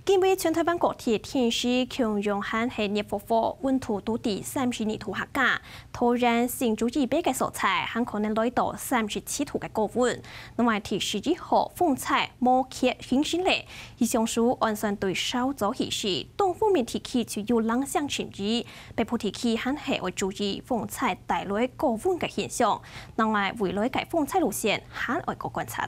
今日全台灣各地天氣強陽寒係熱火火，溫度都喺32度下架。突然成都以北嘅所在，很可能來到37度嘅高溫。另外11號風勢摩羯輕升嚟，氣象署按算對稍早顯示，東方面地區就有冷上潛移，北部地區還係會注意風勢帶來高溫嘅現象。另外未來嘅風勢路線還會個觀察。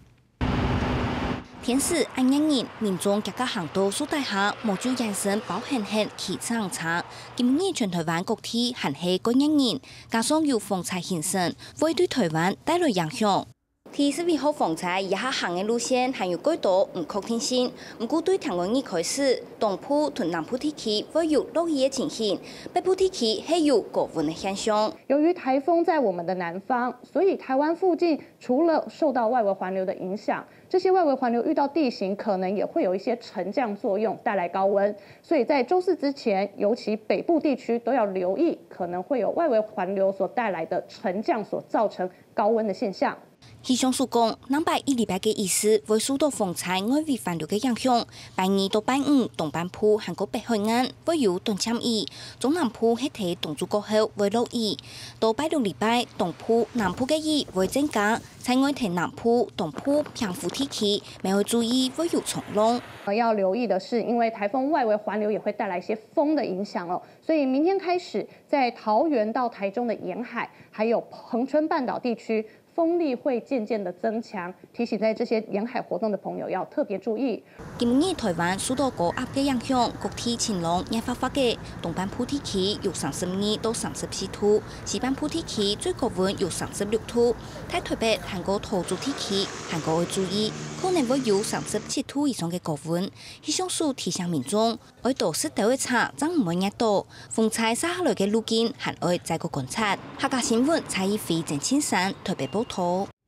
天時暗熱熱，民眾夾個行道樹底下，無就人生包很黑，氣場差。今日全台灣各地還係個熱熱，加上有風勢現身，會對台灣帶來影響。12號風勢以下行嘅路線還有幾多唔確定性，唔過對聽日開始，東部同南部地區會有落雨嘅情形，北部地區係有高溫嘅現象。 由於颱風在我們的南方，所以台灣附近除了受到外圍環流的影響，這些外圍環流遇到地形，可能也會有一些沉降作用，帶來高溫。所以在周四之前，尤其北部地區都要留意，可能會有外圍環流所帶來的沉降所造成高溫的現象。 氣象署講，南北一禮拜嘅意思會受到風勢外圍環流嘅影響，拜二到拜五東半部韓國北海岸會有短暫雨，中南部喺睇東珠過後會落雨，到拜六禮拜東部、南部嘅雨會增加，喺外睇南部、東部、平湖地區，咪要注意會有衝浪。 要留意的是，因為颱風外圍環流也會帶來一些風的影響哦，所以明天開始，在桃園到台中的沿海，還有恆春半島地區，風力會漸漸的增強，提醒在這些沿海活動的朋友要特別注意。 今日台灣受到高壓嘅影響，各地晴朗熱發發嘅，東半部地區有32到34度，西半部地區最高溫有36度。喺台北、韓國桃竹地區，韓國會注意，可能會有37度以上嘅高溫。氣象署提醒民眾，要多適度嘅茶，爭唔會熱到。風勢殺下來嘅路徑，還要再個觀察。客家新聞蔡依飛、鄭千山台北報道。